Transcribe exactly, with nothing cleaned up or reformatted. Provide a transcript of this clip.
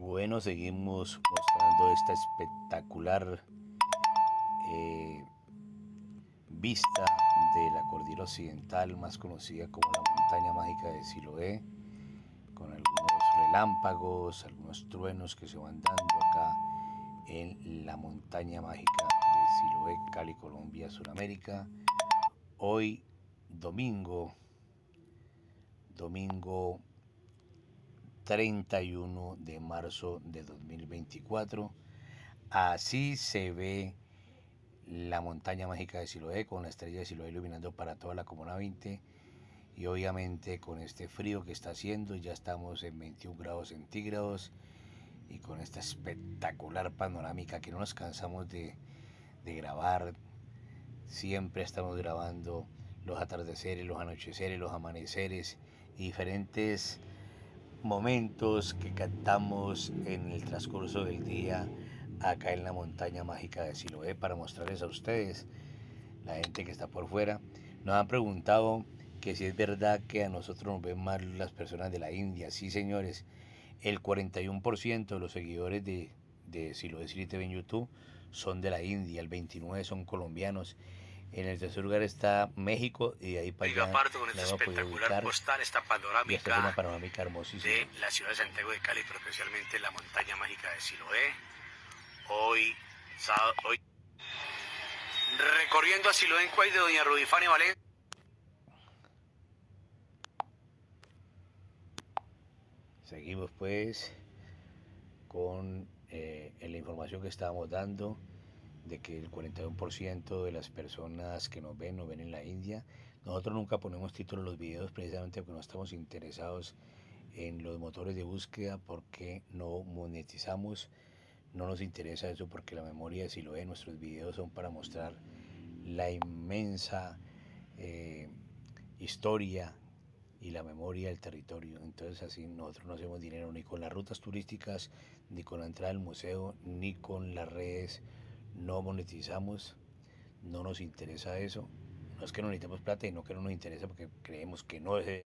Bueno, seguimos mostrando esta espectacular eh, vista de la cordillera occidental, más conocida como la montaña mágica de Siloé, con algunos relámpagos, algunos truenos que se van dando acá en la montaña mágica de Siloé, Cali, Colombia, Sudamérica. Hoy, domingo, domingo treinta y uno de marzo de dos mil veinticuatro. Así se ve la montaña mágica de Siloé, con la estrella de Siloé iluminando para toda la Comuna veinte. Y obviamente con este frío que está haciendo, ya estamos en veintiún grados centígrados, y con esta espectacular panorámica que no nos cansamos de, de grabar. Siempre estamos grabando los atardeceres, los anocheceres, los amaneceres y diferentes momentos que captamos en el transcurso del día acá en la montaña mágica de Siloé, para mostrarles a ustedes, la gente que está por fuera. Nos han preguntado que si es verdad que a nosotros nos ven mal las personas de la India. Sí, señores, el cuarenta y uno por ciento de los seguidores de, de Siloé City T V en YouTube son de la India, el veintinueve por ciento son colombianos. En el tercer lugar está México, y de ahí para allá parto con esta espectacular postal, esta panorámica, esta es una panorámica hermosísima de la ciudad de Santiago de Cali, pero especialmente la montaña mágica de Siloé. Hoy, sábado, hoy recorriendo a Siloé en Cuay de doña Rudifania Valencia. Seguimos pues con eh, la información que estábamos dando, de que el cuarenta y uno por ciento de las personas que nos ven, nos ven en la India. Nosotros nunca ponemos título en los videos, precisamente porque no estamos interesados en los motores de búsqueda, porque no monetizamos, no nos interesa eso, porque la memoria de Siloé, nuestros videos son para mostrar la inmensa eh, historia y la memoria del territorio. Entonces así nosotros no hacemos dinero ni con las rutas turísticas, ni con la entrada al museo, ni con las redes. No monetizamos, no nos interesa eso. No es que no necesitemos plata, y no que no nos interesa, porque creemos que no es